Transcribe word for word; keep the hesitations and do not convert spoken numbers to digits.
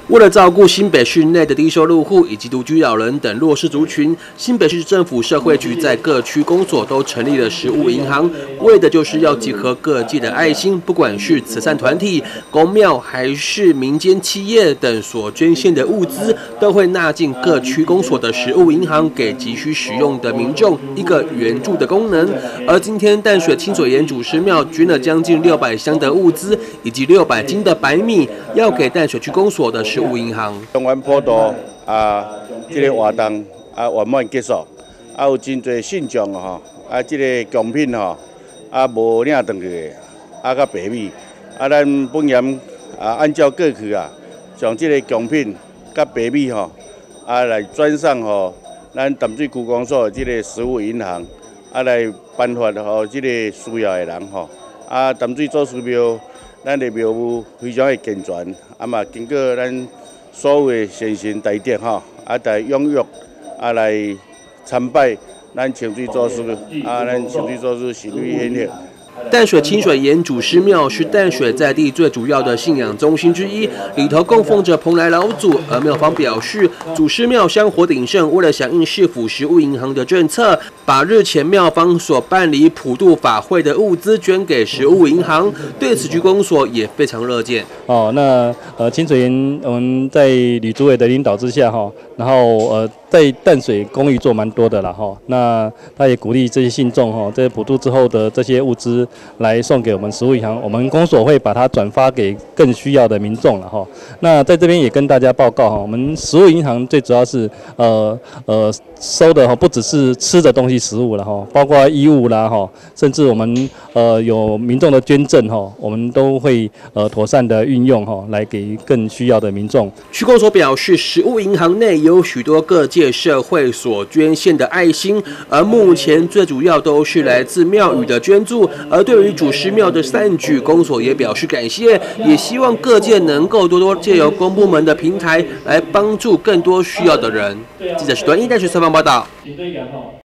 为了照顾新北市内的低收入户以及独居老人等弱势族群，新北市政府社会局在各区公所都成立了食物银行，为的就是要结合各界的爱心，不管是慈善团体、公庙还是民间企业等所捐献的物资，都会纳进各区公所的食物银行，给急需使用的民众一个援助的功能。而今天淡水清水岩祖师庙捐了将近六百箱的物资，以及六百斤的白米，要给淡水区公所的食物银行。 中原普渡啊，这个活动啊圆满结束，啊有真侪信众吼，啊这个贡品吼，啊无领回去，啊甲白米，啊咱本严啊按照过去啊，将这个贡品甲白米吼，啊来转送吼咱淡水区公所这个食物银行，啊来颁发吼这个需要的人吼，啊淡水祖师庙。 咱的庙宇非常的健全，啊嘛经过咱所有的先贤大德吼，啊来踊跃啊来参拜咱清水祖师，啊咱清水祖师神威显赫。 淡水清水岩祖师庙是淡水在地最主要的信仰中心之一，里头供奉着蓬莱老祖。而庙方表示，祖师庙香火鼎盛，为了响应市府食物银行的政策，把日前庙方所办理普渡法会的物资捐给食物银行。对此，区公所也非常乐见。 哦，那呃清水岩我们在吕主委的领导之下哈，然后呃在淡水公益做蛮多的啦哈，那他也鼓励这些信众哈，在普渡之后的这些物资。 来送给我们食物银行，我们公所会把它转发给更需要的民众了哈。那在这边也跟大家报告哈，我们食物银行最主要是呃呃收的哈，不只是吃的东西食物了哈，包括衣物啦哈，甚至我们呃有民众的捐赠哈，我们都会呃妥善的运用哈，来给更需要的民众。 区公所表示，食物银行内有许多各界社会所捐献的爱心，而目前最主要都是来自庙宇的捐助。 而对于祖师庙的善举，公所也表示感谢，也希望各界能够多多借由公部门的平台来帮助更多需要的人。记者许端一带去采访报道。